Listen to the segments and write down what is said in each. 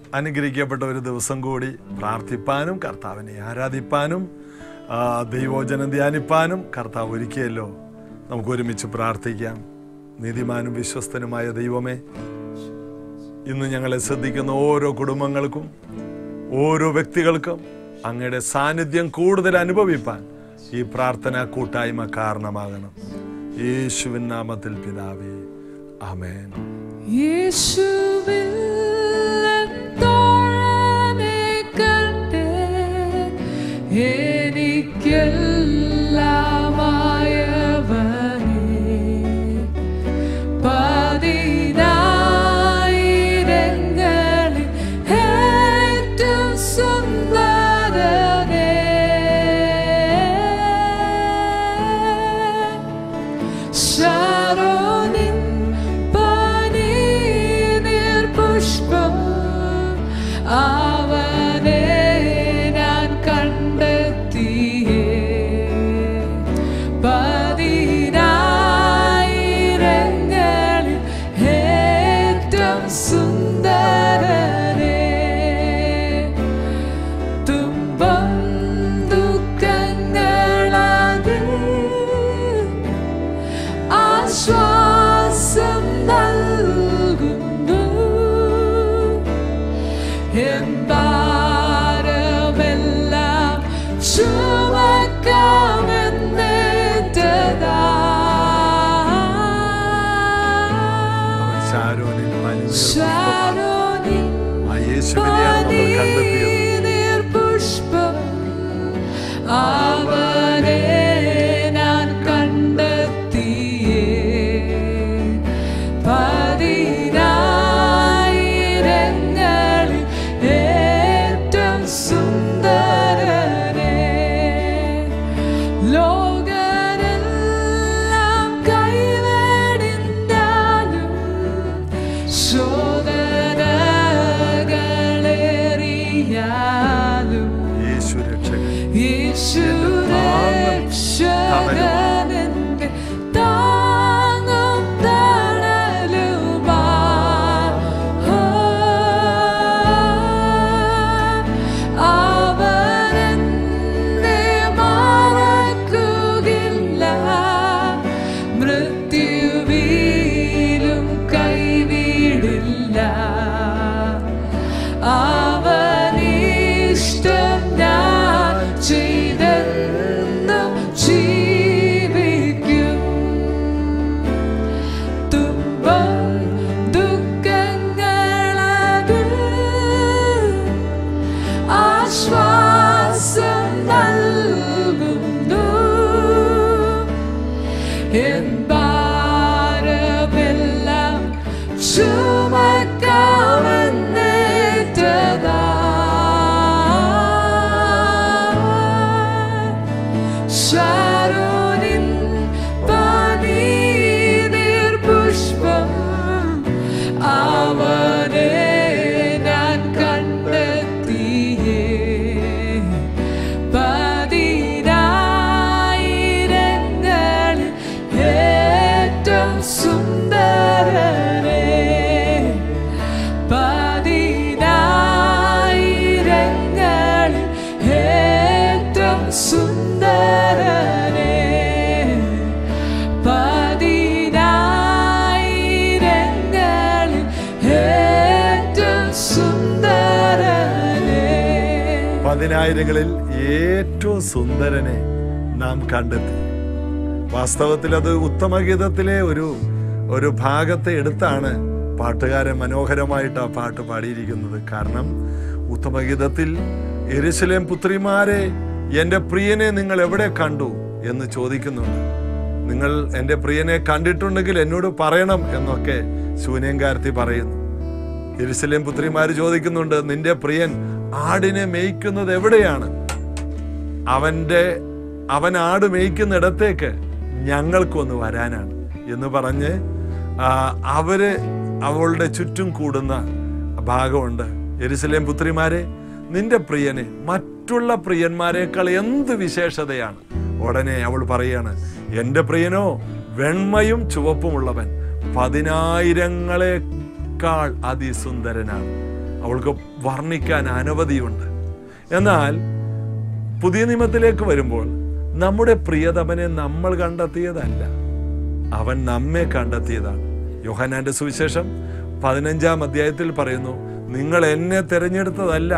അനുഗ്രഹിക്കപ്പെട്ട ഒരു ദിവസം കൂടി പ്രാർത്ഥിപ്പാനും കർത്താവിനെ ആരാധിപ്പാനും ദൈവവചനം ധ്യാനിപ്പാനും കർത്താവ് ഒരുക്കിയല്ലോ. നമുക്ക് ഒരുമിച്ച് പ്രാർത്ഥിക്കാം. നീതിമാനും വിശ്വസ്തനുമായ ദൈവമേ, ഇന്ന് ഞങ്ങളെ ശ്രദ്ധിക്കുന്ന ഓരോ കുടുംബങ്ങൾക്കും ഓരോ വ്യക്തികൾക്കും അങ്ങയുടെ സാന്നിധ്യം കൂടുതൽ അനുഭവിപ്പാൻ ഈ പ്രാർത്ഥനാ കൂട്ടായ്മ കാരണമാകണം. യേശുവിൻ നാമത്തിൽ പിതാവേ, ആമേൻ. പതിനായിരങ്ങളിൽ ഏറ്റവും സുന്ദരനെ നാം കണ്ടെത്തി. വാസ്തവത്തിൽ അത് ഉത്തമഗീതത്തിലെ ഒരു ഭാഗത്തെ എടുത്താണ് പാട്ടുകാരൻ മനോഹരമായിട്ട് ആ പാട്ട് പാടിയിരിക്കുന്നത്. കാരണം ഉത്തമഗീതത്തിൽ യെരൂശലേം പുത്രിമാരെ, എൻ്റെ പ്രിയനെ നിങ്ങൾ എവിടെ കണ്ടു എന്ന് ചോദിക്കുന്നുണ്ട്. നിങ്ങൾ എൻ്റെ പ്രിയനെ കണ്ടിട്ടുണ്ടെങ്കിൽ എന്നോട് പറയണം എന്നൊക്കെ ശൂന്യംകാരത്തി പറയുന്നു. യെരൂശലേം പുത്രിമാര് ചോദിക്കുന്നുണ്ട്, നിന്റെ പ്രിയൻ ആടിനെ മേയ്ക്കുന്നത് എവിടെയാണ്? അവൻ ആട് മേയ്ക്കുന്നിടത്തേക്ക് ഞങ്ങൾക്കൊന്ന് വരാനാണ് എന്ന് പറഞ്ഞ് അവളുടെ ചുറ്റും കൂടുന്ന ഭാഗമുണ്ട്. യെരൂശലേം പുത്രിമാരെ, നിന്റെ പ്രിയനെ മറ്റുള്ള പ്രിയന്മാരെക്കാൾ എന്ത് വിശേഷതയാണ്? ഉടനെ അവൾ പറയാണ്, എൻ്റെ പ്രിയനോ വെണ്മയും ചുവപ്പുമുള്ളവൻ 10,000-ങ്ങളെക്കാൾ അതിസുന്ദരനാണ്. അവൾക്ക് വർണ്ണിക്കാൻ അനവധിയുണ്ട്. എന്നാൽ പുതിയ നിയമത്തിലേക്ക് വരുമ്പോൾ നമ്മുടെ പ്രിയതമനെ നമ്മൾ കണ്ടെത്തിയതല്ല, അവൻ നമ്മെ കണ്ടെത്തിയതാണ്. യോഹന്നാന്റെ സുവിശേഷം 15-ാം അധ്യായത്തിൽ പറയുന്നു, നിങ്ങൾ എന്നെ തിരഞ്ഞെടുത്തതല്ല.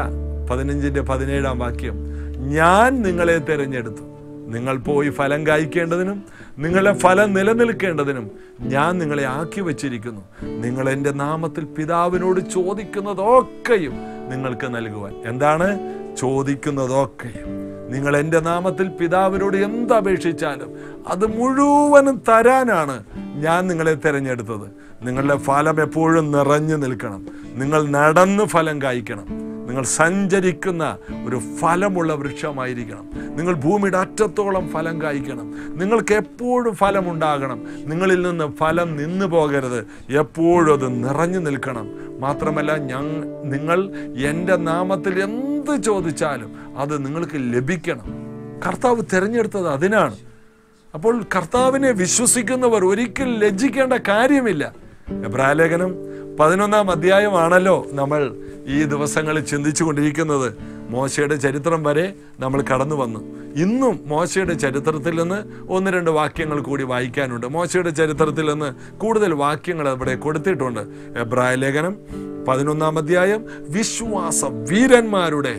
15-ന്റെ 17-ാം ഞാൻ നിങ്ങളെ തിരഞ്ഞെടുത്തു, നിങ്ങൾ പോയി ഫലം കായ്ക്കേണ്ടതിനും നിങ്ങളുടെ ഫലം നിലനിൽക്കേണ്ടതിനും ഞാൻ നിങ്ങളെ ആക്കി വച്ചിരിക്കുന്നു. നിങ്ങൾ എൻ്റെ നാമത്തിൽ പിതാവിനോട് ചോദിക്കുന്നതൊക്കെയും നിങ്ങൾക്ക് നൽകുവാൻ. എന്താണ് ചോദിക്കുന്നതൊക്കെയും? നിങ്ങൾ എൻ്റെ നാമത്തിൽ പിതാവിനോട് എന്തപേക്ഷിച്ചാലും അത് മുഴുവനും തരാനാണ് ഞാൻ നിങ്ങളെ തിരഞ്ഞെടുത്തത്. നിങ്ങളുടെ ഫലം എപ്പോഴും നിറഞ്ഞു നിൽക്കണം. നിങ്ങൾ നടന്ന് ഫലം കായ്ക്കണം. നിങ്ങൾ സഞ്ചരിക്കുന്ന ഒരു ഫലമുള്ള വൃക്ഷമായിരിക്കണം. നിങ്ങൾ ഭൂമിയുടെ അറ്റത്തോളം ഫലം കായ്ക്കണം. നിങ്ങൾക്ക് എപ്പോഴും ഫലമുണ്ടാകണം. നിങ്ങളിൽ നിന്ന് ഫലം നിന്നു പോകരുത്. എപ്പോഴും അത് നിറഞ്ഞു നിൽക്കണം. മാത്രമല്ല, നിങ്ങൾ എൻ്റെ നാമത്തിൽ എന്ത് ചോദിച്ചാലും അത് നിങ്ങൾക്ക് ലഭിക്കണം. കർത്താവ് തിരഞ്ഞെടുത്തത് അതിനാണ്. അപ്പോൾ കർത്താവിനെ വിശ്വസിക്കുന്നവർ ഒരിക്കലും ലജ്ജിക്കേണ്ട കാര്യമില്ല. എബ്രായലേഖനം 11-ാം അധ്യായമാണല്ലോ നമ്മൾ ഈ ദിവസങ്ങളിൽ ചിന്തിച്ചു കൊണ്ടിരിക്കുന്നത്. മോശയുടെ ചരിത്രം വരെ നമ്മൾ കടന്നു വന്നു. ഇന്നും മോശയുടെ ചരിത്രത്തിൽ നിന്ന് 1-2 വാക്യങ്ങൾ കൂടി വായിക്കാനുണ്ട്. മോശയുടെ ചരിത്രത്തിൽ നിന്ന് കൂടുതൽ വാക്യങ്ങൾ അവിടെ കൊടുത്തിട്ടുണ്ട്. എബ്രായലേഖനം 11-ാം അധ്യായം വിശ്വാസ വീരന്മാരുടെ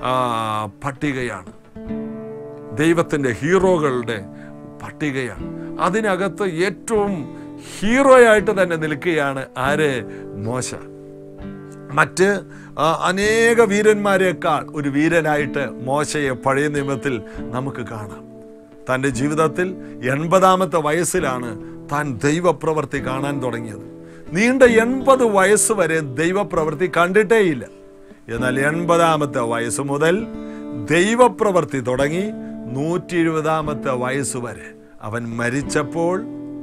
പട്ടികയാണ്. ദൈവത്തിൻ്റെ ഹീറോകളുടെ പട്ടികയാണ്. അതിനകത്ത് ഏറ്റവും ഹീറോയായിട്ട് തന്നെ നിൽക്കുകയാണ് ആര്? മോശ. മറ്റ് അനേക വീരന്മാരെക്കാൾ ഒരു വീരനായിട്ട് മോശയെ പഴയ നിയമത്തിൽ നമുക്ക് കാണാം. തൻ്റെ ജീവിതത്തിൽ 80-ാമത്തെ വയസ്സിലാണ് താൻ ദൈവപ്രവൃത്തി കാണാൻ തുടങ്ങിയത്. നീണ്ട 80 വയസ്സ് വരെ ദൈവപ്രവൃത്തി കണ്ടിട്ടേയില്ല. എന്നാൽ 80-ാമത്തെ വയസ്സ് മുതൽ ദൈവപ്രവൃത്തി തുടങ്ങി 120-ാമത്തെ വയസ്സ് വരെ. അവൻ മരിച്ചപ്പോൾ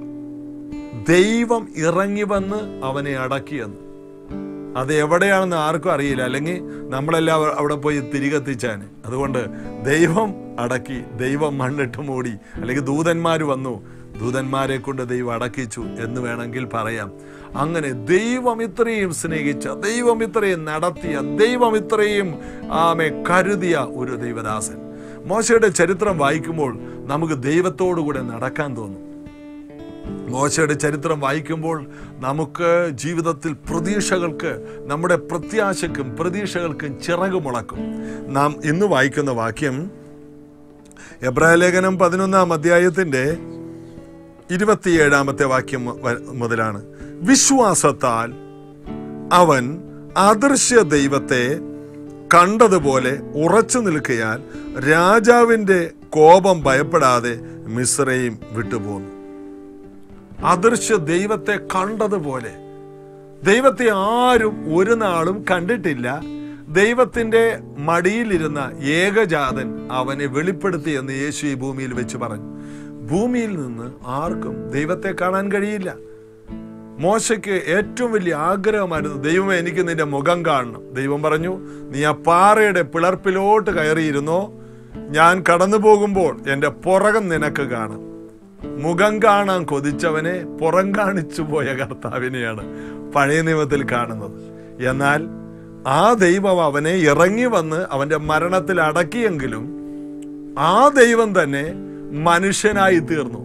ദൈവം ഇറങ്ങി വന്ന് അവനെ അടക്കിയെന്ന്. അത് എവിടെയാണെന്ന് ആർക്കും അറിയില്ല, അല്ലെങ്കിൽ നമ്മളെല്ലാം അവിടെ പോയി തിരികെത്തിച്ചാന്. അതുകൊണ്ട് ദൈവം അടക്കി, ദൈവം മണ്ണിട്ട് മൂടി, അല്ലെങ്കിൽ ദൂതന്മാർ വന്നു, ദൂതന്മാരെ കൊണ്ട് ദൈവം അടക്കിച്ചു എന്ന് വേണമെങ്കിൽ പറയാം. അങ്ങനെ ദൈവം ഇത്രയും സ്നേഹിച്ച, ദൈവം ഇത്രയും നടത്തിയ, ദൈവം ഇത്രയും കരുതിയ ഒരു ദൈവദാസൻ. മോശയുടെ ചരിത്രം വായിക്കുമ്പോൾ നമുക്ക് ദൈവത്തോടു കൂടെ നടക്കാൻ തോന്നും. മോശയുടെ ചരിത്രം വായിക്കുമ്പോൾ നമുക്ക് ജീവിതത്തിൽ പ്രതീക്ഷകൾക്ക്, നമ്മുടെ പ്രത്യാശയ്ക്കും പ്രതീക്ഷകൾക്കും ചിറക് മുളക്കും. നാം ഇന്ന് വായിക്കുന്ന വാക്യം എബ്രായലേഖനം 11-ാം അധ്യായത്തിൻ്റെ 27-ാമത്തെ വാക്യം മുതലാണ്. വിശ്വാസത്താൽ അവൻ അദൃശ്യ ദൈവത്തെ കണ്ടതുപോലെ ഉറച്ചു നിൽക്കയാൽ രാജാവിൻ്റെ കോപം ഭയപ്പെടാതെ മിസ്രയീം വിട്ടുപോന്നു. അദൃശ്യ ദൈവത്തെ കണ്ടതുപോലെ. ദൈവത്തെ ആരും ഒരു നാളും കണ്ടിട്ടില്ല. ദൈവത്തിൻ്റെ മടിയിലിരുന്ന ഏകജാതൻ അവനെ വെളിപ്പെടുത്തി എന്ന് യേശു ഈ ഭൂമിയിൽ വെച്ച് പറഞ്ഞു. ഭൂമിയിൽ നിന്ന് ആർക്കും ദൈവത്തെ കാണാൻ കഴിയില്ല. മോശയ്ക്ക് ഏറ്റവും വലിയ ആഗ്രഹമായിരുന്നു, ദൈവമേ എനിക്ക് നിന്റെ മുഖം കാണണം. ദൈവം പറഞ്ഞു, നീ ആ പാറയുടെ പിളർപ്പിലോട്ട് കയറിയിരുന്നോ, ഞാൻ കടന്നു പോകുമ്പോൾ എൻ്റെ പുറകം നിനക്ക് കാണും. മുഖം കാണാൻ കൊതിച്ചവനെ പുറം കാണിച്ചു പോയ കർത്താവിനെയാണ് പഴയ നിയമത്തിൽ കാണുന്നത്. എന്നാൽ ആ ദൈവം അവനെ ഇറങ്ങി വന്ന് അവൻ്റെ മരണത്തിൽ അടക്കിയെങ്കിലും ആ ദൈവം തന്നെ മനുഷ്യനായി തീർന്നു.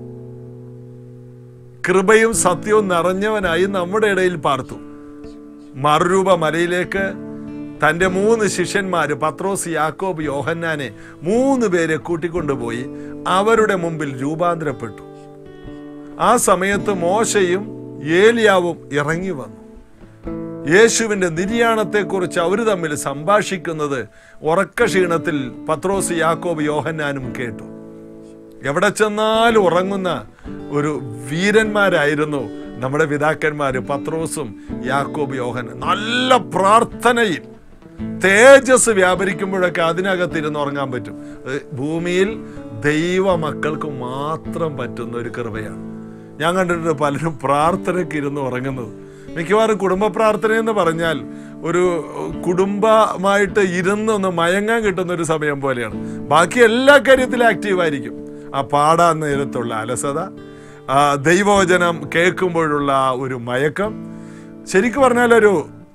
കൃപയും സത്യവും നിറഞ്ഞവനായി നമ്മുടെ ഇടയിൽ പാർത്തു. മറുരൂപ മലയിലേക്ക് തൻ്റെ 3 ശിഷ്യന്മാര്, പത്രോസ്, യാക്കോബ്, യോഹന്നാനെ 3 പേരെ കൂട്ടിക്കൊണ്ടുപോയി അവരുടെ മുമ്പിൽ രൂപാന്തരപ്പെട്ടു. ആ സമയത്ത് മോശയും ഏലിയാവും ഇറങ്ങി വന്നു. യേശുവിൻ്റെ നിര്യാണത്തെക്കുറിച്ച് അവർ തമ്മിൽ സംഭാഷിക്കുന്നത് ഉറക്ക ക്ഷീണത്തിൽ പത്രോസ്, യാക്കോബ്, യോഹന്നാനും കേട്ടു. എവിടെ ചെന്നാലും ഉറങ്ങുന്ന ഒരു വീരന്മാരായിരുന്നു നമ്മുടെ പിതാക്കന്മാര് പത്രോസും യാക്കോബ്, യോഹന്നാൻ. നല്ല പ്രാർത്ഥനയിൽ തേജസ് വ്യാപരിക്കുമ്പോഴൊക്കെ അതിനകത്തിരുന്ന് ഉറങ്ങാൻ പറ്റും. ഭൂമിയിൽ ദൈവ മക്കൾക്ക് മാത്രം പറ്റുന്ന ഒരു കൃപയാണ്. ഞാൻ കണ്ടിട്ടുണ്ട് പലരും പ്രാർത്ഥനയ്ക്ക് ഇരുന്ന് ഉറങ്ങുന്നത്. മിക്കവാറും കുടുംബ പ്രാർത്ഥന എന്ന് പറഞ്ഞാൽ ഒരു കുടുംബമായിട്ട് ഇരുന്നൊന്ന് മയങ്ങാൻ കിട്ടുന്ന ഒരു സമയം പോലെയാണ്. ബാക്കി എല്ലാ കാര്യത്തിലും ആക്റ്റീവായിരിക്കും. ആ പാടാൻ നേരത്തുള്ള അലസത, ദൈവവചനം കേൾക്കുമ്പോഴുള്ള ഒരു മയക്കം, ശരിക്കും പറഞ്ഞാൽ ഒരു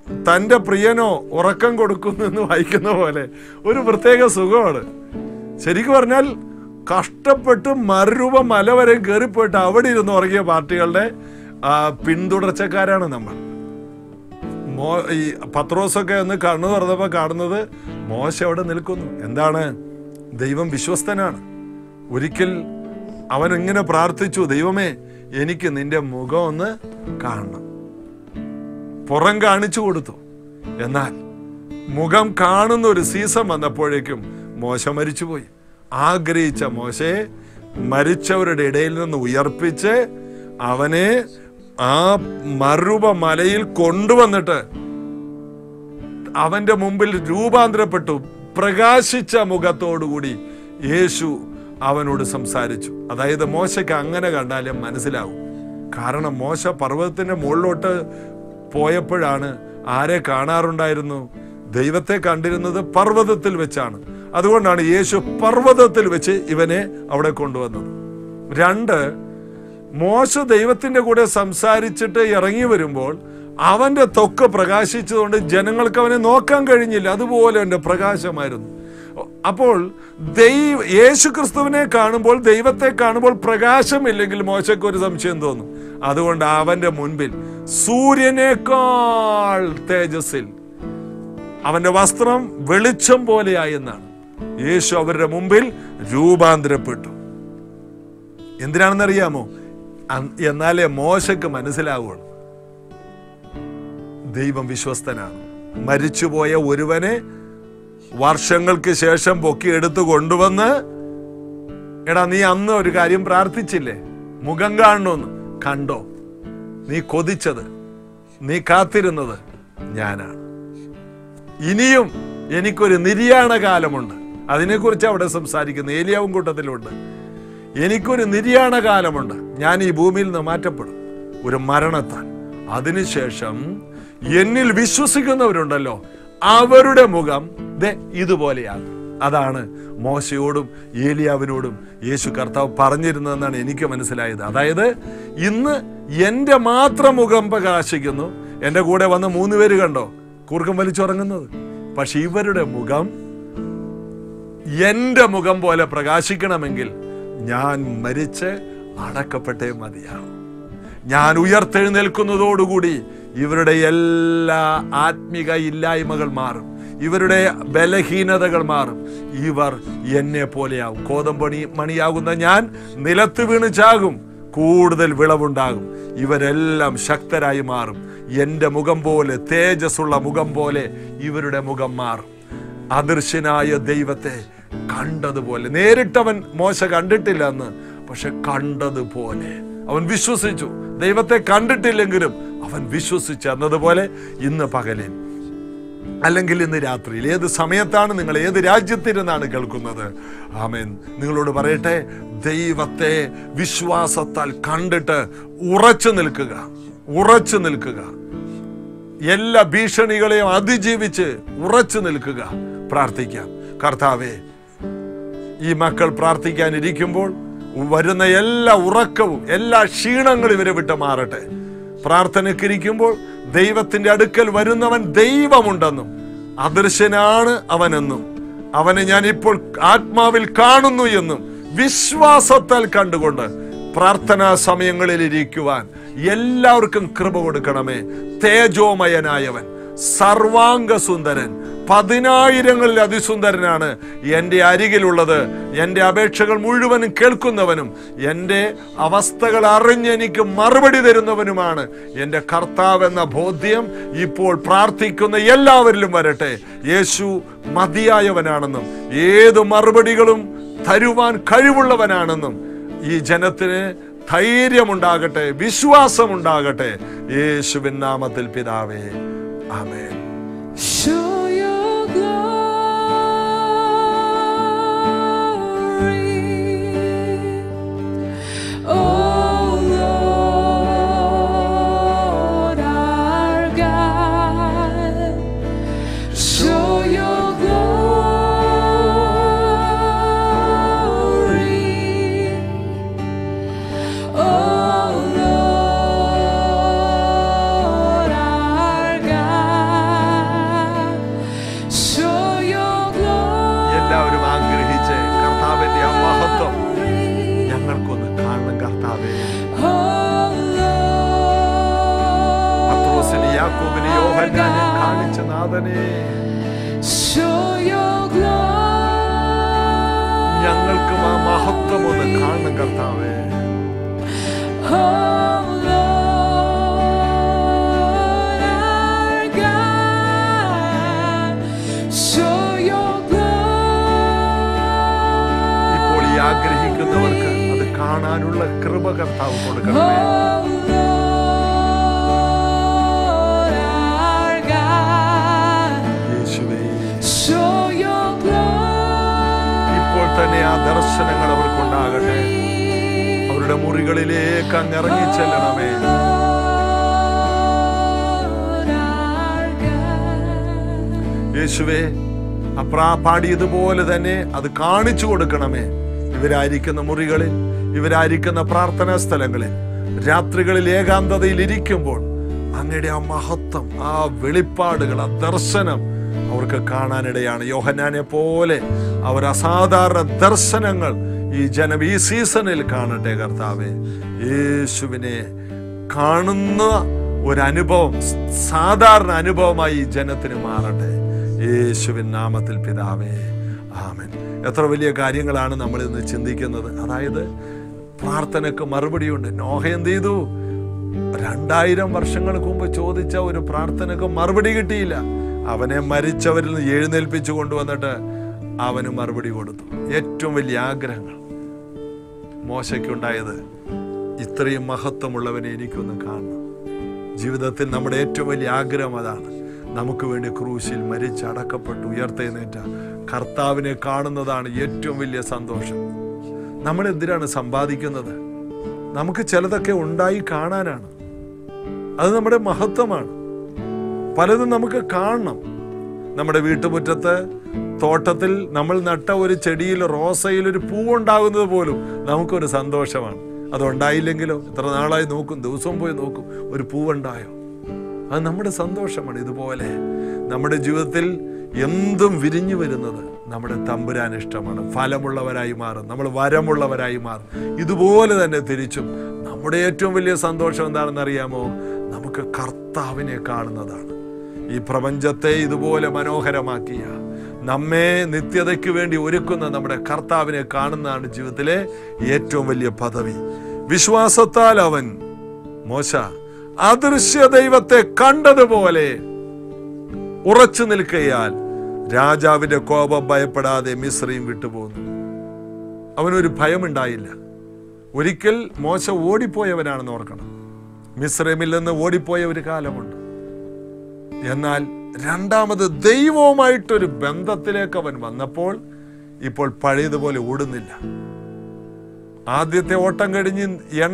തൻ്റെ പ്രിയനോ ഉറക്കം കൊടുക്കുന്നു എന്ന് വായിക്കുന്ന പോലെ ഒരു പ്രത്യേക സുഖമാണ്. ശരിക്കും പറഞ്ഞാൽ കഷ്ടപ്പെട്ട് മറുരൂപ മല വരെ കയറിപ്പോയിട്ട് അവിടെ ഇരുന്ന് ഉറങ്ങിയ പാർട്ടികളുടെ പിന്തുടർച്ചക്കാരാണ് നമ്മൾ. ഈ പത്രോസൊക്കെ ഒന്ന് കണ്ണു തുറന്നപ്പോൾ കാണുന്നത് മോശ അവിടെ നിൽക്കുന്നു. എന്താണ്? ദൈവം വിശ്വസ്തനാണ്. ഒരിക്കൽ അവൻ ഇങ്ങനെ പ്രാർത്ഥിച്ചു, ദൈവമേ എനിക്ക് നിന്റെ മുഖം ഒന്ന് കാണണം. പുറം കാണിച്ചു കൊടുത്തു. എന്നാൽ മുഖം കാണുന്ന ഒരു സീസൺ വന്നപ്പോഴേക്കും മോശ മരിച്ചുപോയി. ആഗ്രഹിച്ച മോശയെ മരിച്ചവരുടെ ഇടയിൽ നിന്ന് ഉയർപ്പിച്ച് അവനെ ആ മറുരൂപ മലയിൽ കൊണ്ടുവന്നിട്ട് അവന്റെ മുമ്പിൽ രൂപാന്തരപ്പെട്ടു. പ്രകാശിച്ച മുഖത്തോടുകൂടി യേശു അവനോട് സംസാരിച്ചു. അതായത് മോശയ്ക്ക് അങ്ങനെ കണ്ടാലും മനസ്സിലാവും. കാരണം മോശ പർവ്വതത്തിന്റെ മുകളിലോട്ട് പോയപ്പോഴാണ് ആരെ കാണാറുണ്ടായിരുന്നു? ദൈവത്തെ കണ്ടിരുന്നത് പർവ്വതത്തിൽ വെച്ചാണ്. അതുകൊണ്ടാണ് യേശു പർവ്വതത്തിൽ വെച്ച് ഇവനെ അവിടെ കൊണ്ടുവന്നത്. 2, മോശ ദൈവത്തിന്റെ കൂടെ സംസാരിച്ചിട്ട് ഇറങ്ങി വരുമ്പോൾ അവന്റെ ത്വക്ക് പ്രകാശിച്ചതുകൊണ്ട് ജനങ്ങൾക്ക് അവനെ നോക്കാൻ കഴിഞ്ഞില്ല. അതുപോലെ അവന്റെ പ്രകാശമായിരുന്നു. അപ്പോൾ യേശു ക്രിസ്തുവിനെ കാണുമ്പോൾ, ദൈവത്തെ കാണുമ്പോൾ പ്രകാശമില്ലെങ്കിൽ മോശയ്ക്ക് ഒരു സംശയം തോന്നും. അതുകൊണ്ട് അവന്റെ മുൻപിൽ സൂര്യനേക്കാൾ തേജസ്സിൽ അവന്റെ വസ്ത്രം വെളിച്ചം പോലെയായി എന്നാണ്. യേശു അവരുടെ മുമ്പിൽ രൂപാന്തരപ്പെട്ടു. എന്തിനാണെന്നറിയാമോ? എന്നാലേ മോശയ്ക്ക് മനസ്സിലാവുള്ളൂ ദൈവം വിശ്വസ്തനാണ്. മരിച്ചുപോയ ഒരുവനെ വർഷങ്ങൾക്ക് ശേഷം പൊക്കിയെടുത്ത് കൊണ്ടുവന്ന്, എടാ നീ അന്ന് ഒരു കാര്യം പ്രാർത്ഥിച്ചില്ലേ, മുഖം കാണണമെന്ന്, കണ്ടോ? നീ കൊതിച്ചത്, നീ കാത്തിരുന്നത് ഞാനാണ്. ഇനിയും എനിക്കൊരു നിര്യാണ കാലമുണ്ട്. അതിനെക്കുറിച്ച് അവിടെ സംസാരിക്കുന്നത് ഏലിയാവും കൂട്ടത്തിലുണ്ട്. എനിക്കൊരു നിര്യാണ കാലമുണ്ട്. ഞാൻ ഈ ഭൂമിയിൽ നിന്ന് മാറ്റപ്പെടും ഒരു മരണത്താൽ. അതിനുശേഷം എന്നിൽ വിശ്വസിക്കുന്നവരുണ്ടല്ലോ, അവരുടെ മുഖം ഇതുപോലെയാണ്. അതാണ് മോശയോടും ഏലിയാവിനോടും യേശു കർത്താവ് പറഞ്ഞിരുന്നതെന്നാണ് എനിക്ക് മനസ്സിലായത്. അതായത് ഇന്ന് എൻ്റെ മാത്രം മുഖം പ്രകാശിക്കുന്നു. എൻ്റെ കൂടെ വന്ന 3 പേര് കണ്ടോ കൂർക്കം വലിച്ചുറങ്ങുന്നത്? പക്ഷെ ഇവരുടെ മുഖം എൻ്റെ മുഖം പോലെ പ്രകാശിക്കണമെങ്കിൽ ഞാൻ മരിച്ച് അടക്കപ്പെട്ടേ മതിയാവും. ഞാൻ ഉയർത്തെഴുന്നേൽക്കുന്നതോടുകൂടി ഇവരുടെ എല്ലാ ആത്മിക ഇല്ലായ്മകൾ മാറും, ഇവരുടെ ബലഹീനതകൾ മാറും. ഇവർ എന്നെ പോലെയാവും. മണിയാകുന്ന ഞാൻ നിലത്ത് വീണ് ചാകും, കൂടുതൽ വിളവുണ്ടാകും. ഇവരെല്ലാം ശക്തരായി മാറും. എൻ്റെ മുഖം പോലെ, തേജസ്സുള്ള മുഖം പോലെ ഇവരുടെ മുഖം മാറും. അദൃശ്യനായ ദൈവത്തെ കണ്ടതുപോലെ, നേരിട്ടവൻ മോശ കണ്ടിട്ടില്ല എന്ന്, പക്ഷെ കണ്ടതുപോലെ അവൻ വിശ്വസിച്ചു. ദൈവത്തെ കണ്ടിട്ടില്ലെങ്കിലും അവൻ വിശ്വസിച്ചു എന്നതുപോലെ ഇന്ന് പകലിൽ അല്ലെങ്കിൽ ഇന്ന് രാത്രിയിൽ, ഏത് സമയത്താണ് നിങ്ങൾ ഏത് രാജ്യത്തിരുന്നാണ് കേൾക്കുന്നത്, ആമേൻ, നിങ്ങളോട് പറയട്ടെ, ദൈവത്തെ വിശ്വാസത്താൽ കണ്ടിട്ട് ഉറച്ചു നിൽക്കുക, ഉറച്ചു നിൽക്കുക. എല്ലാ ഭീഷണികളെയും അതിജീവിച്ച് ഉറച്ചു നിൽക്കുക. പ്രാർത്ഥിക്കാം. കർത്താവേ, ഈ മക്കൾ പ്രാർത്ഥിക്കാനിരിക്കുമ്പോൾ വരുന്ന എല്ലാ ഉറക്കവും, എല്ലാ ക്ഷീണങ്ങളും ഇവരെ വിട്ട് മാറട്ടെ. പ്രാർത്ഥനയ്ക്കിരിക്കുമ്പോൾ ദൈവത്തിന്റെ അടുക്കൽ വരുന്നവൻ ദൈവമുണ്ടെന്നും അദൃശ്യനാണ് അവനെന്നും അവനെ ഞാൻ ഇപ്പോൾ ആത്മാവിൽ കാണുന്നു എന്നും വിശ്വാസത്താൽ കണ്ടുകൊണ്ട് പ്രാർത്ഥനാ സമയങ്ങളിൽ ഇരിക്കുവാൻ എല്ലാവർക്കും കൃപ കൊടുക്കണമേ. തേജോമയനായവൻ, സർവാംഗ സുന്ദരൻ, 10,000-ങ്ങളിൽ അതിസുന്ദരനാണ് എൻ്റെ അരികിലുള്ളത്. എൻ്റെ അപേക്ഷകൾ മുഴുവനും കേൾക്കുന്നവനും എൻ്റെ അവസ്ഥകൾ അറിഞ്ഞ് എനിക്ക് മറുപടി തരുന്നവനുമാണ് എൻ്റെ കർത്താവ് എന്ന ബോധ്യം ഇപ്പോൾ പ്രാർത്ഥിക്കുന്ന എല്ലാവരിലും വരട്ടെ. യേശു മതിയായവനാണെന്നും ഏത് മറുപടികളും തരുവാൻ കഴിവുള്ളവനാണെന്നും ഈ ജനത്തിന് ധൈര്യമുണ്ടാകട്ടെ, വിശ്വാസമുണ്ടാകട്ടെ. യേശുവിൻ നാമത്തിൽ പിതാവേ, ആമേൻ. Oh Lord, our God. യാക്കോബിനെ യോഹന്നാനെ കാണിച്ച നാഥനെ, ഞങ്ങൾക്കും ആ മഹത്വം ഒന്ന് കാണണം കർത്താവേ. ഇപ്പോൾ ഈ ആഗ്രഹിക്കുന്നവർക്ക് അത് കാണാനുള്ള കൃപ കർത്താവ് കൊടുക്കണമേ. ഇപ്പോൾ തന്നെ ആ ദർശനങ്ങൾ അവർക്കുണ്ടാകട്ടെ. അവരുടെ മുറികളിലേക്ക് അങ്ങ് ഇറങ്ങിച്ചെല്ലണമേ. യേശുവേ, പാടിയതുപോലെ തന്നെ അത് കാണിച്ചു കൊടുക്കണമേ. ഇവരായിരിക്കുന്ന മുറികളിൽ, ഇവരായിരിക്കുന്ന പ്രാർത്ഥനാ സ്ഥലങ്ങളിൽ, രാത്രികളിൽ ഏകാന്തതയിൽ ഇരിക്കുമ്പോൾ അങ്ങയുടെ ആ മഹത്വം, ആ വെളിപ്പാടുകൾ, ആ ദർശനം അവർക്ക് കാണാനിടയാണ്. യോഹന്നാനെ പോലെ അവർ അസാധാരണ ദർശനങ്ങൾ ഈ ജനം ഈ സീസണിൽ കാണട്ടെ കർത്താവേ. യേശുവിനെ കാണുന്ന ഒരനുഭവം സാധാരണ അനുഭവമായി ഈ ജനത്തിന് മാറട്ടെ. യേശുവിൻ നാമത്തിൽ പിതാവേ, ആമേൻ. എത്ര വലിയ കാര്യങ്ങളാണ് നമ്മൾ ഇന്ന് ചിന്തിക്കുന്നത്. അതായത് പ്രാർത്ഥനയ്ക്ക് മറുപടിയുണ്ട്. നോഹ എന്ത് ചെയ്തു? 2000 വർഷങ്ങൾക്ക് മുമ്പ് ചോദിച്ച ഒരു പ്രാർത്ഥനയ്ക്ക് മറുപടി കിട്ടിയില്ല. അവനെ മരിച്ചവരിൽ നിന്ന് എഴുന്നേൽപ്പിച്ചു കൊണ്ടുവന്നിട്ട് അവന് മറുപടി കൊടുത്തു. ഏറ്റവും വലിയ ആഗ്രഹങ്ങൾ മോശയ്ക്കുണ്ടായത്, ഇത്രയും മഹത്വമുള്ളവനെ എനിക്കൊന്ന് കാണണം. ജീവിതത്തിൽ നമ്മുടെ ഏറ്റവും വലിയ ആഗ്രഹം അതാണ്. നമുക്ക് വേണ്ടി ക്രൂശിൽ മരിച്ച് അടക്കപ്പെട്ടു ഉയർത്തെഴുന്നേറ്റ കർത്താവിനെ കാണുന്നതാണ് ഏറ്റവും വലിയ സന്തോഷം. നമ്മൾ എന്തിനാണ് സമ്പാദിക്കുന്നത്? നമുക്ക് ചിലതൊക്കെ ഉണ്ടായി കാണാനാണ്. അത് നമ്മുടെ മഹത്വമാണ്. പലതും നമുക്ക് കാണണം. നമ്മുടെ വീട്ടുമുറ്റത്ത്, തോട്ടത്തിൽ നമ്മൾ നട്ട ഒരു ചെടിയിൽ, റോസയിൽ ഒരു പൂവുണ്ടാകുന്നത് പോലും നമുക്കൊരു സന്തോഷമാണ്. അതുണ്ടായില്ലെങ്കിലോ, എത്ര നാളായി നോക്കും, ദിവസവും പോയി നോക്കും, ഒരു പൂവുണ്ടായോ? അത് നമ്മുടെ സന്തോഷമാണ്. ഇതുപോലെ നമ്മുടെ ജീവിതത്തിൽ എന്തും വിരിഞ്ഞു വരുന്നത് നമ്മുടെ തമ്പുരാൻ ഇഷ്ടമാണ്. ഫലമുള്ളവരായി മാറും, നമ്മൾ വരമുള്ളവരായി മാറും. ഇതുപോലെ തന്നെ തിരിച്ചും നമ്മുടെ ഏറ്റവും വലിയ സന്തോഷം എന്താണെന്ന് അറിയാമോ? നമുക്ക് കർത്താവിനെ കാണുന്നതാണ്. ഈ പ്രപഞ്ചത്തെ ഇതുപോലെ മനോഹരമാക്കിയ, നമ്മെ നിത്യതയ്ക്ക് വേണ്ടി ഒരുക്കുന്ന നമ്മുടെ കർത്താവിനെ കാണുന്നതാണ് ജീവിതത്തിലെ ഏറ്റവും വലിയ പദവി. വിശ്വാസത്താൽ അവൻ, മോശ, അദൃശ്യ ദൈവത്തെ കണ്ടതുപോലെ ഉറച്ചു നിൽക്കയാൽ രാജാവിന്റെ കോപം ഭയപ്പെടാതെ മിസ്രയീം വിട്ടുപോകുന്നു. അവനൊരു ഭയമുണ്ടായില്ല. ഒരിക്കൽ മോശ ഓടിപ്പോയവനാണെന്ന് ഓർക്കണം. മിസ്രയീമിൽ നിന്ന് ഓടിപ്പോയ ഒരു കാലമുണ്ട്. എന്നാൽ രണ്ടാമത് ദൈവവുമായിട്ടൊരു ബന്ധത്തിലേക്ക് അവൻ വന്നപ്പോൾ ഇപ്പോൾ പഴയതുപോലെ ഓടുന്നില്ല. ആദ്യത്തെ ഓട്ടം കഴിഞ്ഞ്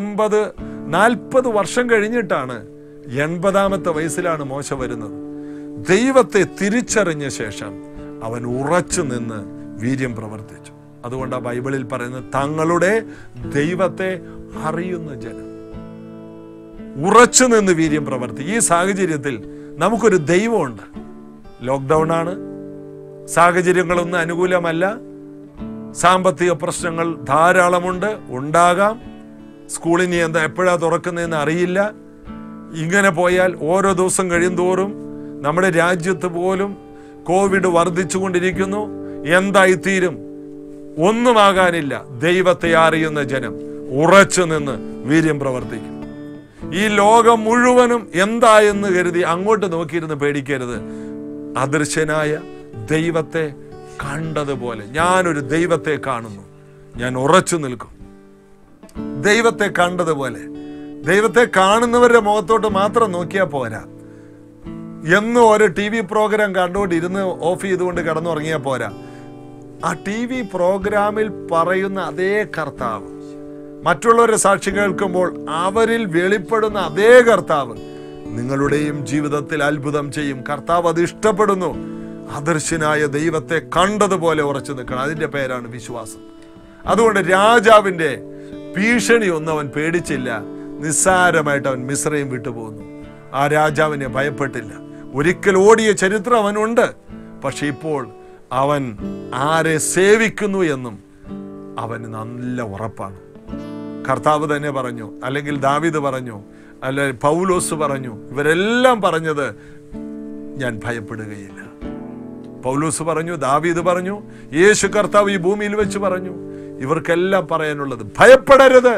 40 വർഷം കഴിഞ്ഞിട്ടാണ് 80ാമത്തെ വയസ്സിലാണ് മോശ വരുന്നത്. ദൈവത്തെ തിരിച്ചറിഞ്ഞ ശേഷം അവൻ ഉറച്ചു നിന്ന് വീര്യം പ്രവർത്തിച്ചു. അതുകൊണ്ടാണ് ബൈബിളിൽ പറയുന്നത്, തങ്ങളുടെ ദൈവത്തെ അറിയുന്ന ജനം. ഉറച്ചു നിന്ന് വീര്യം പ്രവർത്തി. ഈ സാഹചര്യത്തിൽ നമുക്കൊരു ദൈവമുണ്ട്. ലോക്ക്ഡൗൺ ആണ്, സാഹചര്യങ്ങളൊന്നും അനുകൂലമല്ല, സാമ്പത്തിക പ്രശ്നങ്ങൾ ധാരാളമുണ്ട്, ഉണ്ടാകാം. സ്കൂളിനി എപ്പോഴാണ് തുറക്കുന്നതെന്ന് അറിയില്ല. ഇങ്ങനെ പോയാൽ ഓരോ ദിവസം കഴിയുന്തോറും നമ്മുടെ രാജ്യത്ത് പോലും കോവിഡ് വർദ്ധിച്ചുകൊണ്ടിരിക്കുന്നു. എന്തായിത്തീരും? ഒന്നുമാകാനില്ല. ദൈവത്തെ അറിയുന്ന ജനം ഉറച്ചു നിന്ന് വീര്യം പ്രവർത്തിക്കും. ഈ ലോകം മുഴുവനും എന്തായെന്ന് കരുതി അങ്ങോട്ട് നോക്കിയിരുന്ന് പേടിക്കരുത്. അദൃശ്യനായ ദൈവത്തെ കണ്ടതുപോലെ ഞാനൊരു ദൈവത്തെ കാണുന്നു, ഞാൻ ഉറച്ചു നിൽക്കും. ദൈവത്തെ കണ്ടതുപോലെ. ദൈവത്തെ കാണുന്നവരുടെ മുഖത്തോട്ട് മാത്രം നോക്കിയാൽ പോരാ. എന്നും ഒരു TV പ്രോഗ്രാം കണ്ടുകൊണ്ടിരുന്ന് ഓഫ് ചെയ്തുകൊണ്ട് കിടന്നുറങ്ങിയാൽ പോരാ. ആ TV പ്രോഗ്രാമിൽ പറയുന്ന അതേ കർത്താവ്, മറ്റുള്ളവരെ സാക്ഷി കേൾക്കുമ്പോൾ അവരിൽ വെളിപ്പെടുന്ന അതേ കർത്താവ് നിങ്ങളുടെയും ജീവിതത്തിൽ അത്ഭുതം ചെയ്യും. കർത്താവ് അത് ഇഷ്ടപ്പെടുന്നു. അദൃശ്യനായ ദൈവത്തെ കണ്ടതുപോലെ ഉറച്ചു നിൽക്കണം. അതിൻ്റെ പേരാണ് വിശ്വാസം. അതുകൊണ്ട് രാജാവിൻ്റെ ഭീഷണി ഒന്നും അവൻ പേടിച്ചില്ല. നിസ്സാരമായിട്ട് അവൻ മിസ്രയീം വിട്ടുപോകുന്നു. ആ രാജാവിനെ ഭയപ്പെട്ടില്ല. ഒരിക്കൽ ഓടിയ ചരിത്രം അവനുണ്ട്. പക്ഷെ ഇപ്പോൾ അവൻ ആരെ സേവിക്കുന്നു എന്നും അവന് നല്ല ഉറപ്പാണ്. കർത്താവ് തന്നെ പറഞ്ഞു, അല്ലെങ്കിൽ ദാവീദ് പറഞ്ഞു, അല്ല, പൗലോസ് പറഞ്ഞു, ഇവരെല്ലാം പറഞ്ഞത് ഞാൻ ഭയപ്പെടുകയില്ല. പൗലോസ് പറഞ്ഞു, ദാവീദ് പറഞ്ഞു, യേശു കർത്താവ് ഈ ഭൂമിയിൽ വെച്ച് പറഞ്ഞു. ഇവർക്കെല്ലാം പറയാനുള്ളത് ഭയപ്പെടരുത്,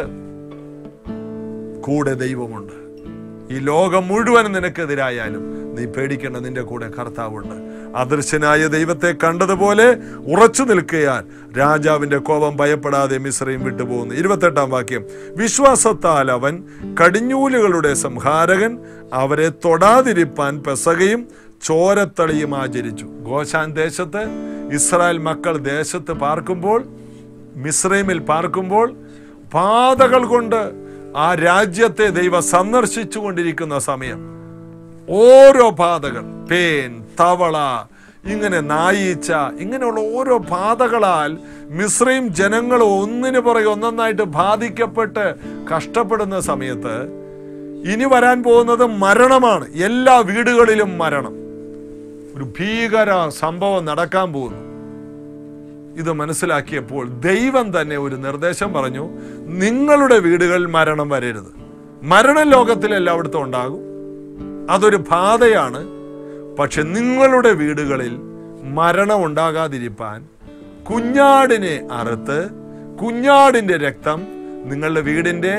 കൂടെ ദൈവമുണ്ട്. ഈ ലോകം മുഴുവൻ നിനക്കെതിരായാലും നീ പേടിക്കേണ്ട, നിന്റെ കൂടെ കർത്താവുണ്ട്. അദൃശ്യനായ ദൈവത്തെ കണ്ടതുപോലെ ഉറച്ചു നിൽക്കുകയാൽ രാജാവിന്റെ കോപം ഭയപ്പെടാതെ മിസ്രയീം വിട്ടുപോകുന്നു. 28-ാം വാക്യം, വിശ്വാസത്താൽ അവൻ കടിഞ്ഞൂലുകളുടെ സംഹാരകൻ അവരെ തൊടാതിരിപ്പാൻ പെസകയും ചോരത്തളിയും ആചരിച്ചു. ഗോശാൻ ദേശത്ത് ഇസ്രായേൽ മക്കൾ ദേശത്ത് പാർക്കുമ്പോൾ, മിസ്രയീമിൽ പാർക്കുമ്പോൾ, പാതകൾ കൊണ്ട് ആ രാജ്യത്തെ ദൈവം സന്ദർശിച്ചു കൊണ്ടിരിക്കുന്ന സമയം ഓരോ പാതകൾ, പേൻ, തവള, ഇങ്ങനെ നായീച്ച, ഇങ്ങനെയുള്ള ഓരോ പാതകളാൽ മിസ്രയീം ജനങ്ങൾ ഒന്നിനു പുറകെ ഒന്നൊന്നായിട്ട് ബാധിക്കപ്പെട്ട് കഷ്ടപ്പെടുന്ന സമയത്ത് ഇനി വരാൻ പോകുന്നത് മരണമാണ്. എല്ലാ വീടുകളിലും മരണം. ഒരു ഭീകര സംഭവം നടക്കാൻ പോകുന്നു. ഇത് മനസ്സിലാക്കിയപ്പോൾ ദൈവം തന്നെ ഒരു നിർദ്ദേശം പറഞ്ഞു, നിങ്ങളുടെ വീടുകളിൽ മരണം വരരുത്. മരണം ലോകത്തിൽ എല്ലായിടത്തും ഉണ്ടാകും, അതൊരു ബാധയാണ്. പക്ഷെ നിങ്ങളുടെ വീടുകളിൽ മരണം ഉണ്ടാകാതിരിപ്പാൻ കുഞ്ഞാടിനെ അറുത്ത് കുഞ്ഞാടിന്റെ രക്തം നിങ്ങളുടെ വീടിന്റെ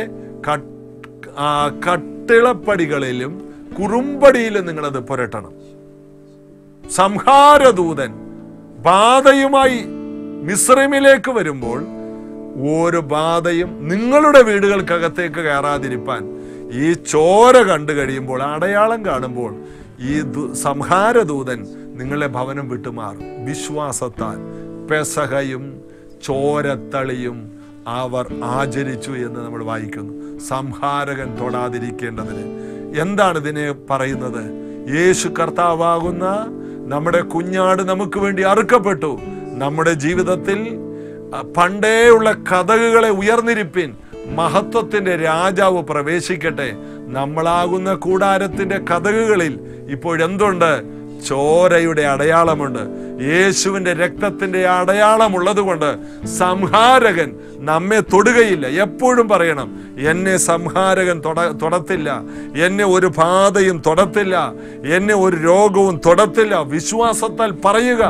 കട്ടിളപ്പടികളിലും കുറുമ്പടിയിലും നിങ്ങളത് പുരട്ടണം. സംഹാരദൂതൻ ബാധയുമായി മിസ്രയീമിലേക്ക് വരുമ്പോൾ ഓരോ ബാധയും നിങ്ങളുടെ വീടുകൾക്കകത്തേക്ക് കയറാതിരിപ്പാൻ ഈ ചോര കണ്ടു കഴിയുമ്പോൾ, അടയാളം കാണുമ്പോൾ ഈ സംഹാരദൂതൻ നിങ്ങളെ ഭവനം വിട്ടുമാറും. വിശ്വാസത്താൽ പെസഹയും ചോരത്തളിയും അവർ ആചരിച്ചു എന്ന് നമ്മൾ വായിക്കുന്നു. സംഹാരകൻ തൊടാതിരിക്കേണ്ടതിന്. എന്താണ് ഇതിനെ പറയുന്നത്? യേശു കർത്താവാകുന്ന നമ്മുടെ കുഞ്ഞാട് നമുക്ക് വേണ്ടി അറുക്കപ്പെട്ടു. നമ്മുടെ ജീവിതത്തിൽ പണ്ടേയുള്ള കതകുകളെ ഉയർന്നിരിപ്പിൻ, മഹത്വത്തിന്റെ രാജാവ് പ്രവേശിക്കട്ടെ. നമ്മളാകുന്ന കൂടാരത്തിന്റെ കതകുകളിൽ ഇപ്പോഴെന്തുണ്ട്? ചോരയുടെ അടയാളമുണ്ട്. യേശുവിന്റെ രക്തത്തിന്റെ അടയാളമുള്ളത് കൊണ്ട് സംഹാരകൻ നമ്മെ തൊടുകയില്ല. എപ്പോഴും പറയണം, എന്നെ സംഹാരകൻ തൊടത്തില്ല, എന്നെ ഒരു ബാധയും തൊടത്തില്ല, എന്നെ ഒരു രോഗവും തൊടത്തില്ല. വിശ്വാസത്താൽ പറയുക.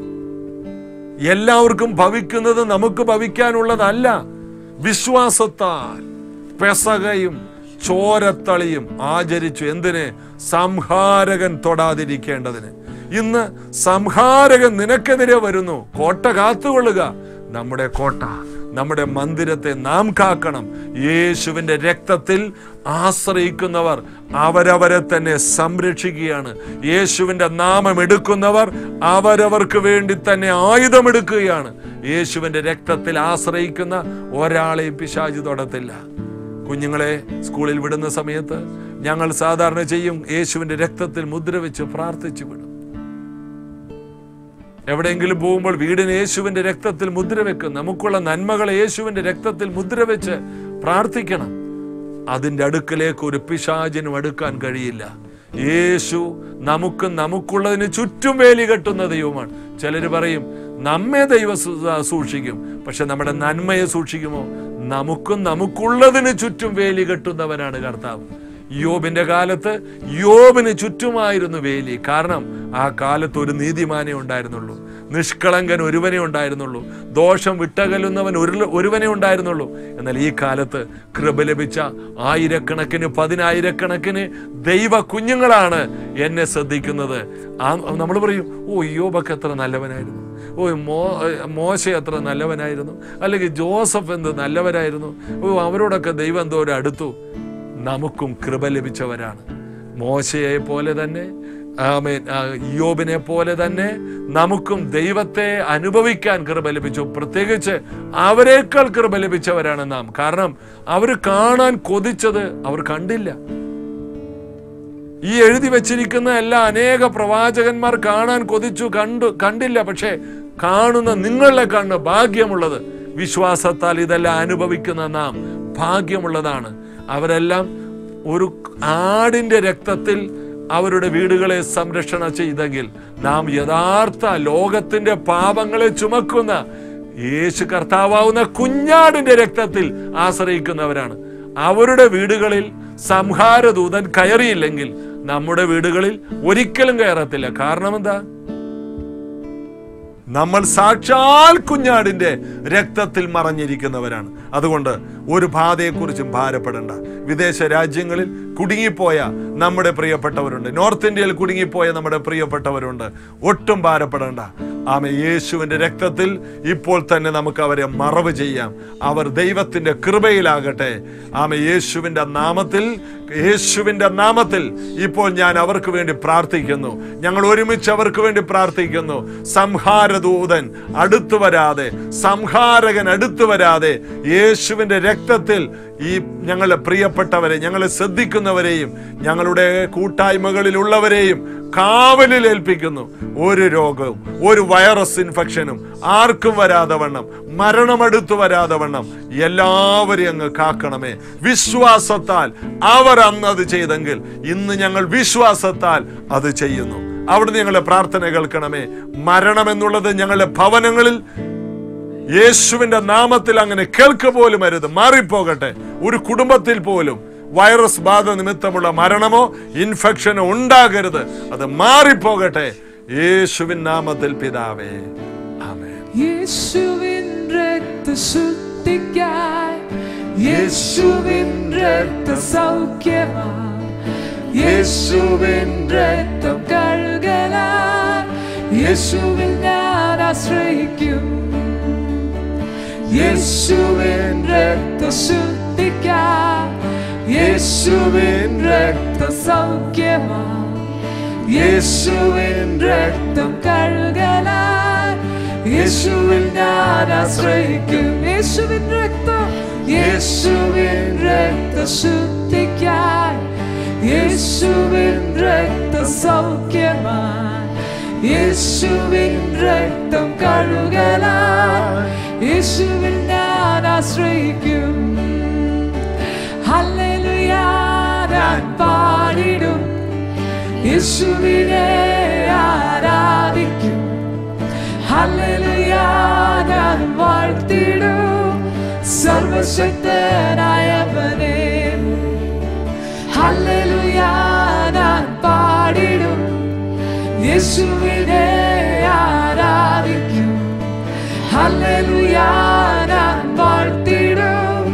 എല്ലാവർക്കും ഭവിക്കുന്നത് നമുക്ക് ഭവിക്കാനുള്ളതല്ല. വിശ്വാസത്താൽ പെസഹയും ചോരത്തളിയും ആചരിച്ചു. എന്തിന്? സംഹാരകൻ തൊടാതിരിക്കേണ്ടതിന്. ഇന്ന് സംഹാരകൻ നിനക്കെതിരെ വരുന്നു. കോട്ട കാത്തുകൊള്ളുക. നമ്മുടെ കോട്ട, നമ്മുടെ മന്ദിരത്തെ നാം കാക്കണം. യേശുവിന്റെ രക്തത്തിൽ ആശ്രയിക്കുന്നവർ അവരവരെ തന്നെ സംരക്ഷിക്കുകയാണ്. യേശുവിന്റെ നാമം എടുക്കുന്നവർ അവരവർക്ക് വേണ്ടി തന്നെ ആയുധമെടുക്കുകയാണ്. യേശുവിന്റെ രക്തത്തിൽ ആശ്രയിക്കുന്ന ഒരാളെയും പിശാച് തൊടത്തില്ല. കുഞ്ഞുങ്ങളെ സ്കൂളിൽ വിടുന്ന സമയത്ത് ഞങ്ങൾ സാധാരണ ചെയ്യും, യേശുവിന്റെ രക്തത്തിൽ മുദ്ര വെച്ച് പ്രാർത്ഥിച്ചു വിടും. എവിടെയെങ്കിലും പോകുമ്പോൾ വീടിന് യേശുവിന്റെ രക്തത്തിൽ മുദ്ര വെക്കും. നമുക്കുള്ള നന്മകളെ യേശുവിന്റെ രക്തത്തിൽ മുദ്ര വെച്ച് പ്രാർത്ഥിക്കണം. അതിൻ്റെ അടുക്കലേക്ക് ഒരു പിശാചിനും അടുക്കാൻ കഴിയില്ല. യേശു നമുക്കുള്ളതിന് ചുറ്റും വേലി കെട്ടുന്ന ദൈവമാണ്. ചിലർ പറയും നമ്മെ ദൈവം സൂക്ഷിക്കും, പക്ഷെ നമ്മുടെ നന്മയെ സൂക്ഷിക്കുമോ? നമുക്കുള്ളതിന് ചുറ്റും വേലി കെട്ടുന്നവനാണ് കർത്താവ്. യോബിന്റെ കാലത്ത് യോബിന് ചുറ്റുമായിരുന്നു വേലി. കാരണം ആ കാലത്ത് ഒരു നീതിമാനെ ഉണ്ടായിരുന്നുള്ളൂ, നിഷ്കളങ്കൻ ഒരുവനെ ഉണ്ടായിരുന്നുള്ളൂ, ദോഷം വിട്ടകലുന്നവൻ ഒരുവനെ ഉണ്ടായിരുന്നുള്ളൂ. എന്നാൽ ഈ കാലത്ത് കൃപ ലഭിച്ച ആയിരക്കണക്കിന് പതിനായിരക്കണക്കിന് ദൈവ കുഞ്ഞുങ്ങളാണ് എന്നെ ശ്രദ്ധിക്കുന്നത്. നമ്മൾ പറയും, ഓ യോബൊക്കെ എത്ര നല്ലവനായിരുന്നു, ഓ മോശ എത്ര നല്ലവനായിരുന്നു, അല്ലെങ്കിൽ ജോസഫ് എന്ത് നല്ലവരായിരുന്നു, ഓ അവരോടൊക്കെ ദൈവം എന്തോരം അടുത്തു. നമുക്കും കൃപ ലഭിച്ചവരാണ്. മോശയെ പോലെ തന്നെ, യോബിനെ പോലെ തന്നെ നമുക്കും ദൈവത്തെ അനുഭവിക്കാൻ കൃപ ലഭിച്ചു. പ്രത്യേകിച്ച് അവരെക്കാൾ കൃപ ലഭിച്ചവരാണ് നാം. കാരണം അവർ കാണാൻ കൊതിച്ചത് അവർ കണ്ടില്ല. ഈ എഴുതി വച്ചിരിക്കുന്ന എല്ലാ അനേക പ്രവാചകന്മാർ കാണാൻ കൊതിച്ചു, കണ്ടില്ല. പക്ഷെ കാണുന്ന നിങ്ങളുടെ കണ്ണ് ഭാഗ്യമുള്ളത്. വിശ്വാസത്താൽ ഇതെല്ലാം അനുഭവിക്കുന്ന നാം ഭാഗ്യമുള്ളതാണ്. അവരെല്ലാം ഒരു ആടിന്റെ രക്തത്തിൽ അവരുടെ വീടുകളെ സംരക്ഷണം ചെയ്തെങ്കിൽ നാം യഥാർത്ഥ ലോകത്തിന്റെ പാപങ്ങളെ ചുമക്കുന്ന യേശു കർത്താവാവുന്ന കുഞ്ഞാടിന്റെ രക്തത്തിൽ ആശ്രയിക്കുന്നവരാണ്. അവരുടെ വീടുകളിൽ സംഹാരദൂതൻ കയറിയില്ലെങ്കിൽ നമ്മുടെ വീടുകളിൽ ഒരിക്കലും കയറത്തില്ല. കാരണം എന്താ? നമ്മൾ സാക്ഷാൽ കുഞ്ഞാടിന്റെ രക്തത്തിൽ മറഞ്ഞിരിക്കുന്നവരാണ്. അതുകൊണ്ട് ഒരു ബാധയെക്കുറിച്ചും ഭാരപ്പെടേണ്ട. വിദേശ രാജ്യങ്ങളിൽ കുടുങ്ങിപ്പോയ നമ്മുടെ പ്രിയപ്പെട്ടവരുണ്ട്, നോർത്ത് ഇന്ത്യയിൽ കുടുങ്ങിപ്പോയ നമ്മുടെ പ്രിയപ്പെട്ടവരുണ്ട്. ഒട്ടും ഭാരപ്പെടേണ്ട. ആമേ, യേശുവിന്റെ രക്തത്തിൽ ഇപ്പോൾ തന്നെ നമുക്ക് അവരെ മറവ് ചെയ്യാം. അവർ ദൈവത്തിന്റെ കൃപയിലാകട്ടെ. ആമേ, യേശുവിന്റെ നാമത്തിൽ ഇപ്പോൾ ഞാൻ അവർക്ക് വേണ്ടി പ്രാർത്ഥിക്കുന്നു. ഞങ്ങൾ ഒരുമിച്ച് അവർക്ക് വേണ്ടി പ്രാർത്ഥിക്കുന്നു. സംഹാരദൂതൻ അടുത്തു വരാതെ, സംഹാരകൻ അടുത്തു വരാതെ, യേശുവിന്റെ രക്തത്തിൽ ഈ ഞങ്ങളെ പ്രിയപ്പെട്ടവരെ, ഞങ്ങളെ ശ്രദ്ധിക്കുന്നവരെയും ഞങ്ങളുടെ കൂട്ടായ്മകളിലുള്ളവരെയും കാവലിൽ ഏൽപ്പിക്കുന്നു. ഒരു രോഗവും ഒരു വൈറസ് ഇൻഫെക്ഷനും ആർക്കും വരാതെ വണ്ണം, മരണമെടുത്തു വരാതെ വണ്ണം എല്ലാവരെയും അങ്ങ് കാക്കണമേ. വിശ്വാസത്താൽ അവർ അന്ന് അത് ചെയ്തെങ്കിൽ ഇന്ന് ഞങ്ങൾ വിശ്വാസത്താൽ അത് ചെയ്യുന്നു. അവിടുന്ന് ഞങ്ങളെ പ്രാർത്ഥന കേൾക്കണമേ. മരണം എന്നുള്ളത് ഞങ്ങളുടെ ഭവനങ്ങളിൽ യേശുവിന്റെ നാമത്തിൽ അങ്ങനെ കേൾക്ക പോലും അരുത്, മാറിപ്പോകട്ടെ. ഒരു കുടുംബത്തിൽ പോലും വൈറസ് ബാധ നിമിത്തമുള്ള മരണമോ ഇൻഫെക്ഷനോ ഉണ്ടാകരുത്. അത് മാറിപ്പോകട്ടെ യേശുവിൻ നാമത്തിൽ പിതാവേ, ആമേൻ. യേശുവിൻ രക്തശുദ്ധിക്കായി, യേശുവിൻ രക്തസൗഖ്യമായി, യേശുവിൻ രക്തം കഴുകലായി, യേശുവിൽ ഞാൻ ആശ്രയിക്കും. യേശുവിൻ രക്തശുദ്ധിക്കായി, യേശുവിൻ രക്തസൗഖ്യമായി, യേശുവിൻ രക്തം കഴുകലായി, യേശുവിൽ ഞാൻ ആശ്രയിക്കും. യേശുവിൻ രക്തം, യേശുവിൻ രക്തശുദ്ധിക്കായി, യേശുവിൻ രക്തസൗഖ്യമായി, യേശുവിൻ രക്തം കഴുകലായി, യേശുവിൽ ഞാൻ ആശ്രയിക്കും. ഹല്ലേലൂയ ഞാൻ പാടിടും, യേശുവിനെ ആരാധിക്കും. ഹല്ലേലൂയ ഞാൻ വാഴ്ത്തിടും, സർവശക്തനായവനെ. ഹല്ലേലൂയ ഞാൻ പാടിടും, യേശുവിനെ ആരാധിക്കും. ഹല്ലേലൂയ ഞാൻ വാഴ്ത്തിടും,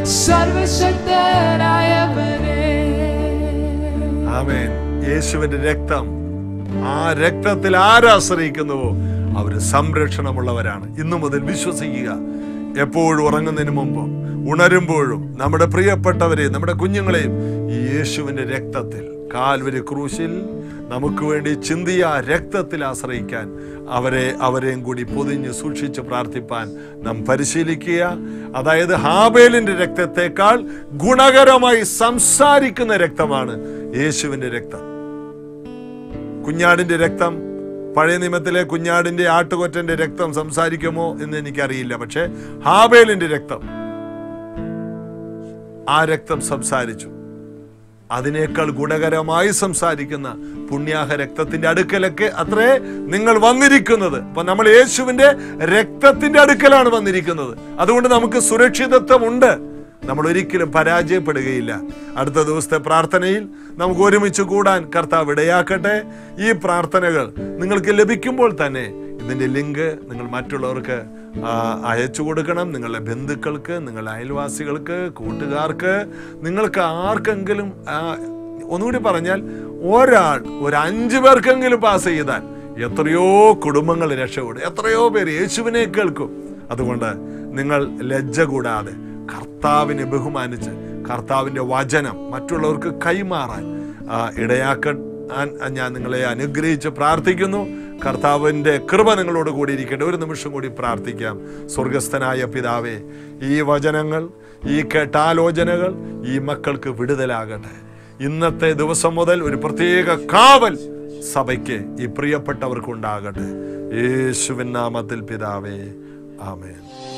സർവശക്തനായവനെ. ആമേൻ. യേശുവിന്റെ രക്തം, ആ രക്തത്തിൽ ആരാശ്രയിക്കുന്നുവോ അവര് സംരക്ഷണമുള്ളവരാണ്. ഇന്നു മുതൽ വിശ്വസിക്കുക. എപ്പോഴും ഉറങ്ങുന്നതിന് മുമ്പും ഉണരുമ്പോഴും നമ്മുടെ പ്രിയപ്പെട്ടവരെ, നമ്മുടെ കുഞ്ഞുങ്ങളെയും ഈ യേശുവിന്റെ രക്തത്തിൽ, കാൽവരി ക്രൂശിൽ നമുക്ക് വേണ്ടി ചിന്തിയ രക്തത്തിൽ ആശ്രയിക്കാൻ, അവരെയും കൂടി പൊതിഞ്ഞ് സൂക്ഷിച്ച് പ്രാർത്ഥിപ്പാൻ നാം പരിശീലിക്കുക. അതായത് ഹാബേലിന്റെ രക്തത്തെക്കാൾ ഗുണകരമായി സംസാരിക്കുന്ന രക്തമാണ് യേശുവിന്റെ രക്തം. കുഞ്ഞാടിന്റെ രക്തം, പഴയ നിയമത്തിലെ കുഞ്ഞാടിന്റെ ആട്ടുകൊറ്റന്റെ രക്തം സംസാരിക്കുമോ എന്ന് എനിക്കറിയില്ല. പക്ഷെ ഹാബേലിന്റെ രക്തം, ആ രക്തം സംസാരിച്ചു. അതിനേക്കാൾ ഗുണകരമായി സംസാരിക്കുന്ന പുണ്യാഹ രക്തത്തിന്റെ അടുക്കലൊക്കെ അത്രേ നിങ്ങൾ വന്നിരിക്കുന്നത്. അപ്പൊ നമ്മൾ യേശുവിന്റെ രക്തത്തിന്റെ അടുക്കലാണ് വന്നിരിക്കുന്നത്. അതുകൊണ്ട് നമുക്ക് സുരക്ഷിതത്വമുണ്ട്. നമ്മൾ ഒരിക്കലും പരാജയപ്പെടുകയില്ല. അടുത്ത ദിവസത്തെ പ്രാർത്ഥനയിൽ നമുക്ക് ഒരുമിച്ച് കൂടാൻ കർത്താവ് ഇടയാക്കട്ടെ. ഈ പ്രാർത്ഥനകൾ നിങ്ങൾക്ക് ലഭിക്കുമ്പോൾ തന്നെ ഇതിന്റെ ലിങ്ക് നിങ്ങൾ മറ്റുള്ളവർക്ക് അയച്ചു കൊടുക്കണം. നിങ്ങളുടെ ബന്ധുക്കൾക്ക്, നിങ്ങളുടെ അയൽവാസികൾക്ക്, കൂട്ടുകാർക്ക്, നിങ്ങൾക്ക് ആർക്കെങ്കിലും, ഒന്നുകൂടി പറഞ്ഞാൽ ഒരാൾ, ഒരു 5 പേർക്കെങ്കിലും പാസ് ചെയ്താൽ എത്രയോ കുടുംബങ്ങൾ രക്ഷപ്പെടും, എത്രയോ പേര് യേശുവിനെ കേൾക്കും. അതുകൊണ്ട് നിങ്ങൾ ലജ്ജ കൂടാതെ കർത്താവിനെ ബഹുമാനിച്ച് കർത്താവിൻ്റെ വചനം മറ്റുള്ളവർക്ക് കൈമാറാൻ ഇടയാക്കാൻ ഞാൻ നിങ്ങളെ അനുഗ്രഹിച്ച് പ്രാർത്ഥിക്കുന്നു. കർത്താവിൻ്റെ കൃപ നിങ്ങളോട് കൂടി ഇരിക്കട്ടെ. ഒരു നിമിഷം കൂടി പ്രാർത്ഥിക്കാം. സ്വർഗസ്ഥനായ പിതാവേ, ഈ വചനങ്ങൾ, ഈ കേട്ടാലോചനകൾ ഈ മക്കൾക്ക് വിടുതലാകട്ടെ. ഇന്നത്തെ ദിവസം മുതൽ ഒരു പ്രത്യേക കാവൽ സഭയ്ക്ക് ഈ പ്രിയപ്പെട്ടവർക്കുണ്ടാകട്ടെ. യേശുവിൻ നാമത്തിൽ പിതാവേ, ആമേൻ.